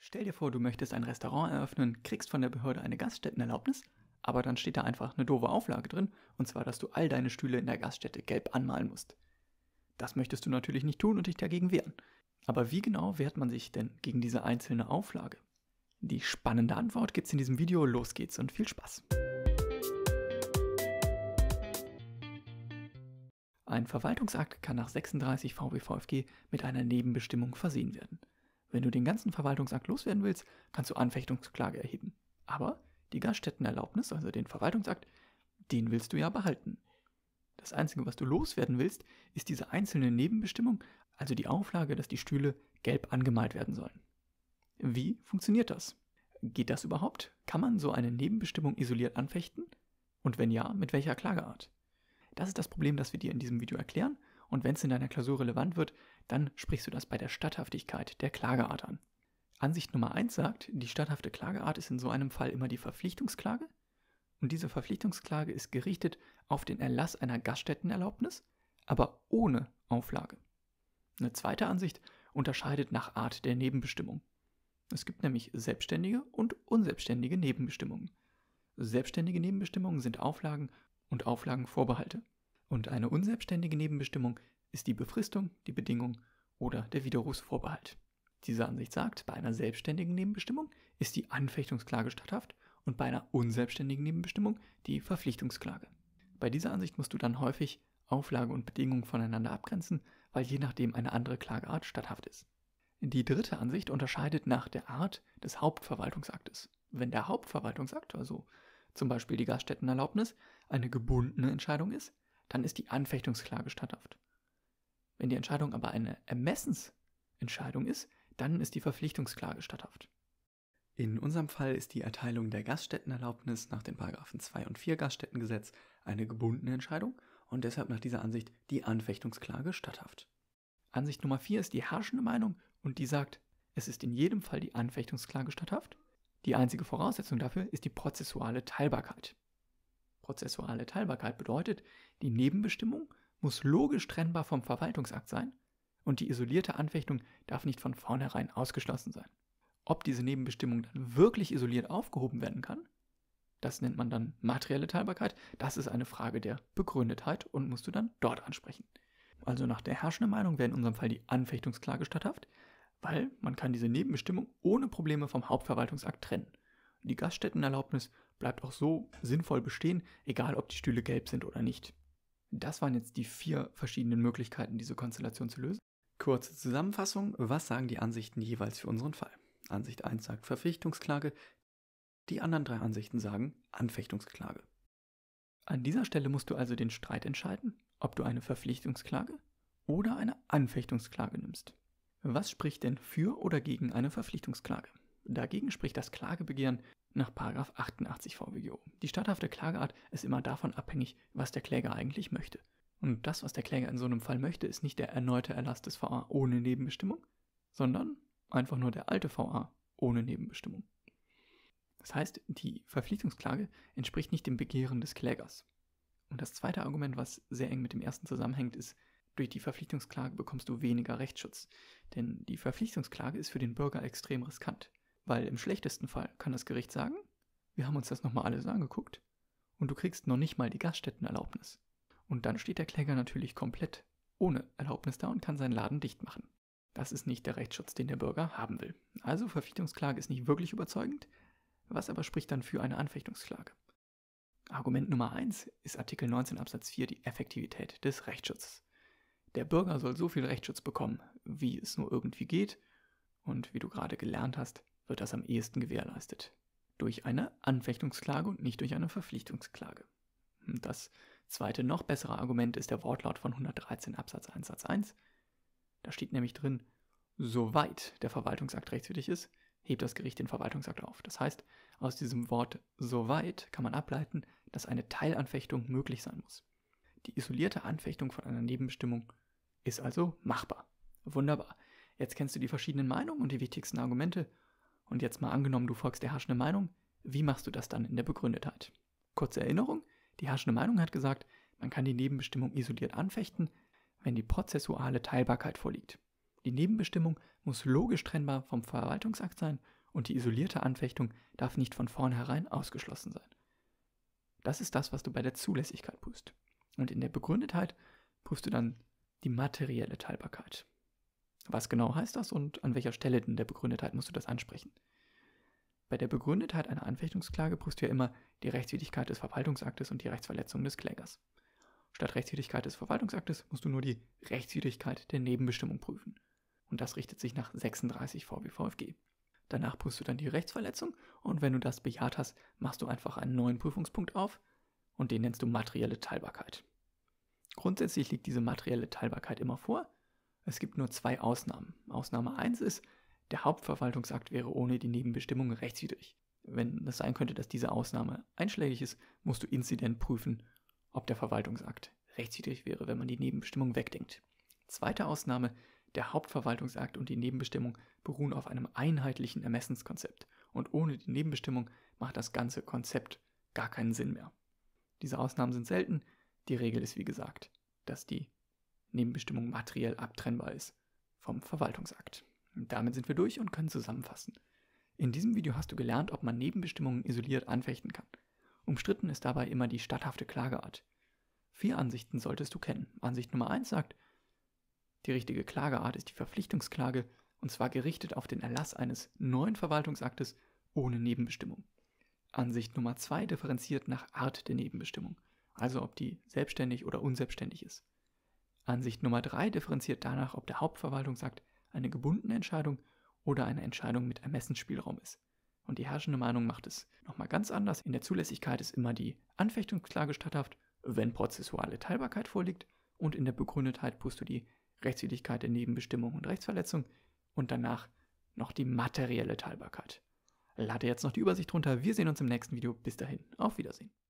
Stell dir vor, du möchtest ein Restaurant eröffnen, kriegst von der Behörde eine Gaststättenerlaubnis, aber dann steht da einfach eine doofe Auflage drin, und zwar, dass du all deine Stühle in der Gaststätte gelb anmalen musst. Das möchtest du natürlich nicht tun und dich dagegen wehren. Aber wie genau wehrt man sich denn gegen diese einzelne Auflage? Die spannende Antwort gibt's in diesem Video. Los geht's und viel Spaß! Ein Verwaltungsakt kann nach 36 VWVFG mit einer Nebenbestimmung versehen werden. Wenn du den ganzen Verwaltungsakt loswerden willst, kannst du Anfechtungsklage erheben. Aber die Gaststättenerlaubnis, also den Verwaltungsakt, den willst du ja behalten. Das Einzige, was du loswerden willst, ist diese einzelne Nebenbestimmung, also die Auflage, dass die Stühle gelb angemalt werden sollen. Wie funktioniert das? Geht das überhaupt? Kann man so eine Nebenbestimmung isoliert anfechten? Und wenn ja, mit welcher Klageart? Das ist das Problem, das wir dir in diesem Video erklären, und wenn es in deiner Klausur relevant wird, dann sprichst du das bei der Statthaftigkeit der Klageart an. Ansicht Nummer 1 sagt, die statthafte Klageart ist in so einem Fall immer die Verpflichtungsklage, und diese Verpflichtungsklage ist gerichtet auf den Erlass einer Gaststättenerlaubnis, aber ohne Auflage. Eine zweite Ansicht unterscheidet nach Art der Nebenbestimmung. Es gibt nämlich selbstständige und unselbstständige Nebenbestimmungen. Selbstständige Nebenbestimmungen sind Auflagen und Auflagenvorbehalte. Und eine unselbstständige Nebenbestimmung ist die Befristung, die Bedingung oder der Widerrufsvorbehalt. Diese Ansicht sagt, bei einer selbstständigen Nebenbestimmung ist die Anfechtungsklage statthaft und bei einer unselbstständigen Nebenbestimmung die Verpflichtungsklage. Bei dieser Ansicht musst du dann häufig Auflage und Bedingung voneinander abgrenzen, weil je nachdem eine andere Klageart statthaft ist. Die dritte Ansicht unterscheidet nach der Art des Hauptverwaltungsaktes. Wenn der Hauptverwaltungsakt, also zum Beispiel die Gaststättenerlaubnis, eine gebundene Entscheidung ist, dann ist die Anfechtungsklage statthaft. Wenn die Entscheidung aber eine Ermessensentscheidung ist, dann ist die Verpflichtungsklage statthaft. In unserem Fall ist die Erteilung der Gaststättenerlaubnis nach den Paragraphen 2 und 4 Gaststättengesetz eine gebundene Entscheidung und deshalb nach dieser Ansicht die Anfechtungsklage statthaft. Ansicht Nummer 4 ist die herrschende Meinung und die sagt, es ist in jedem Fall die Anfechtungsklage statthaft. Die einzige Voraussetzung dafür ist die prozessuale Teilbarkeit. Prozessuale Teilbarkeit bedeutet, die Nebenbestimmung muss logisch trennbar vom Verwaltungsakt sein und die isolierte Anfechtung darf nicht von vornherein ausgeschlossen sein. Ob diese Nebenbestimmung dann wirklich isoliert aufgehoben werden kann, das nennt man dann materielle Teilbarkeit, das ist eine Frage der Begründetheit und musst du dann dort ansprechen. Also nach der herrschenden Meinung wäre in unserem Fall die Anfechtungsklage statthaft, weil man kann diese Nebenbestimmung ohne Probleme vom Hauptverwaltungsakt trennen. Die Gaststättenerlaubnis bleibt auch so sinnvoll bestehen, egal ob die Stühle gelb sind oder nicht. Das waren jetzt die 4 verschiedenen Möglichkeiten, diese Konstellation zu lösen. Kurze Zusammenfassung, was sagen die Ansichten jeweils für unseren Fall? Ansicht 1 sagt Verpflichtungsklage, die anderen 3 Ansichten sagen Anfechtungsklage. An dieser Stelle musst du also den Streit entscheiden, ob du eine Verpflichtungsklage oder eine Anfechtungsklage nimmst. Was spricht denn für oder gegen eine Verpflichtungsklage? Dagegen spricht das Klagebegehren nach § 88 VWGO. Die statthafte Klageart ist immer davon abhängig, was der Kläger eigentlich möchte. Und das, was der Kläger in so einem Fall möchte, ist nicht der erneute Erlass des VA ohne Nebenbestimmung, sondern einfach nur der alte VA ohne Nebenbestimmung. Das heißt, die Verpflichtungsklage entspricht nicht dem Begehren des Klägers. Und das zweite Argument, was sehr eng mit dem ersten zusammenhängt, ist, durch die Verpflichtungsklage bekommst du weniger Rechtsschutz. Denn die Verpflichtungsklage ist für den Bürger extrem riskant. Weil im schlechtesten Fall kann das Gericht sagen, wir haben uns das nochmal alles angeguckt und du kriegst noch nicht mal die Gaststättenerlaubnis. Und dann steht der Kläger natürlich komplett ohne Erlaubnis da und kann seinen Laden dicht machen. Das ist nicht der Rechtsschutz, den der Bürger haben will. Also Verpflichtungsklage ist nicht wirklich überzeugend, was aber spricht dann für eine Anfechtungsklage. Argument Nummer 1 ist Artikel 19 Absatz 4 die Effektivität des Rechtsschutzes. Der Bürger soll so viel Rechtsschutz bekommen, wie es nur irgendwie geht und wie du gerade gelernt hast, wird das am ehesten gewährleistet. Durch eine Anfechtungsklage und nicht durch eine Verpflichtungsklage. Das zweite, noch bessere Argument ist der Wortlaut von 113 Absatz 1 Satz 1. Da steht nämlich drin, soweit der Verwaltungsakt rechtswidrig ist, hebt das Gericht den Verwaltungsakt auf. Das heißt, aus diesem Wort soweit kann man ableiten, dass eine Teilanfechtung möglich sein muss. Die isolierte Anfechtung von einer Nebenbestimmung ist also machbar. Wunderbar. Jetzt kennst du die verschiedenen Meinungen und die wichtigsten Argumente. Und jetzt mal angenommen, du folgst der herrschenden Meinung, wie machst du das dann in der Begründetheit? Kurze Erinnerung, die herrschende Meinung hat gesagt, man kann die Nebenbestimmung isoliert anfechten, wenn die prozessuale Teilbarkeit vorliegt. Die Nebenbestimmung muss logisch trennbar vom Verwaltungsakt sein und die isolierte Anfechtung darf nicht von vornherein ausgeschlossen sein. Das ist das, was du bei der Zulässigkeit prüfst. Und in der Begründetheit prüfst du dann die materielle Teilbarkeit. Was genau heißt das und an welcher Stelle in der Begründetheit musst du das ansprechen? Bei der Begründetheit einer Anfechtungsklage prüfst du ja immer die Rechtswidrigkeit des Verwaltungsaktes und die Rechtsverletzung des Klägers. Statt Rechtswidrigkeit des Verwaltungsaktes musst du nur die Rechtswidrigkeit der Nebenbestimmung prüfen. Und das richtet sich nach 36 VWVFG. Danach prüfst du dann die Rechtsverletzung und wenn du das bejaht hast, machst du einfach einen neuen Prüfungspunkt auf und den nennst du materielle Teilbarkeit. Grundsätzlich liegt diese materielle Teilbarkeit immer vor. Es gibt nur 2 Ausnahmen. Ausnahme 1 ist, der Hauptverwaltungsakt wäre ohne die Nebenbestimmung rechtswidrig. Wenn es sein könnte, dass diese Ausnahme einschlägig ist, musst du inzident prüfen, ob der Verwaltungsakt rechtswidrig wäre, wenn man die Nebenbestimmung wegdenkt. Zweite Ausnahme, der Hauptverwaltungsakt und die Nebenbestimmung beruhen auf einem einheitlichen Ermessenskonzept und ohne die Nebenbestimmung macht das ganze Konzept gar keinen Sinn mehr. Diese Ausnahmen sind selten, die Regel ist wie gesagt, dass die Nebenbestimmung materiell abtrennbar ist vom Verwaltungsakt. Und damit sind wir durch und können zusammenfassen. In diesem Video hast du gelernt, ob man Nebenbestimmungen isoliert anfechten kann. Umstritten ist dabei immer die statthafte Klageart. 4 Ansichten solltest du kennen. Ansicht Nummer 1 sagt, die richtige Klageart ist die Verpflichtungsklage und zwar gerichtet auf den Erlass eines neuen Verwaltungsaktes ohne Nebenbestimmung. Ansicht Nummer 2 differenziert nach Art der Nebenbestimmung, also ob die selbstständig oder unselbstständig ist. Ansicht Nummer 3 differenziert danach, ob der Hauptverwaltungsakt eine gebundene Entscheidung oder eine Entscheidung mit Ermessensspielraum ist. Und die herrschende Meinung macht es nochmal ganz anders. In der Zulässigkeit ist immer die Anfechtungsklage statthaft, wenn prozessuale Teilbarkeit vorliegt, und in der Begründetheit prüfst du die Rechtswidrigkeit der Nebenbestimmung und Rechtsverletzung und danach noch die materielle Teilbarkeit. Lade jetzt noch die Übersicht runter. Wir sehen uns im nächsten Video. Bis dahin, auf Wiedersehen.